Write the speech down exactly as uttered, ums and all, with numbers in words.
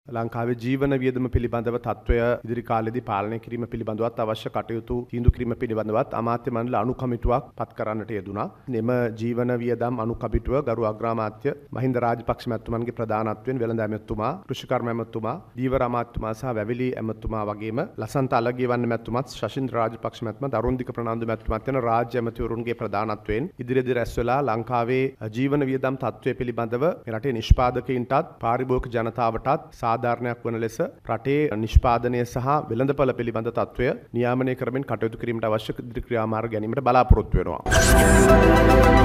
ලංකාවේ ජීවන වියදම පිළිබඳව තත්ත්වය ඉදිරි කාලෙදී පාලනය කිරීම පිළිබඳවත් අවශ්‍ය කටයුතු තීන්දුව කිරීම පිළිබඳවත් අමාත්‍ය මණ්ඩල අනු කමිටුවක් පත් කරන්නට යෙදුණා. එම ජීවන වියදම් අනු කමිටුව ගරු අග්‍රාමාත්‍ය මහින්ද රාජපක්ෂ මැතිතුමන්ගේ ප්‍රධානත්වයෙන් වෙළඳ ඇමතුමා, කෘෂිකර්ම ඇමතුමා, දීවර අමාත්‍යතුමා සහ වැවිලි ඇමතුමා වගේම ලසන්ත අලගියවන්න මැතිතුමත්, ශෂින්ද්‍ර රාජපක්ෂ මැතිතුමා, දරුණ්දික ප්‍රනාන්දු මැතිතුමාත් යන රාජ්‍ය ඇමතිවරුන්ගේ ප්‍රධානත්වයෙන් ඉදිරියේදී රැස් වෙලා ලංකාවේ ජීවන වියදම් තත්ත්වය පිළිබඳව රටේ නිෂ්පාදකයින්ටත් පාරිභෝගික ජනතාවටත් සාධාරණයක් වන ලෙස රටේ නිෂ්පාදනය සහ වෙළඳපළ පිළිබඳ තත්ත්වය නියාමනය කරමින් කටයුතු කිරීමට අවශ්‍ය ඉදිරි ක්‍රියාමාර්ග ගැනීමට බලාපොරොත්තු වෙනවා.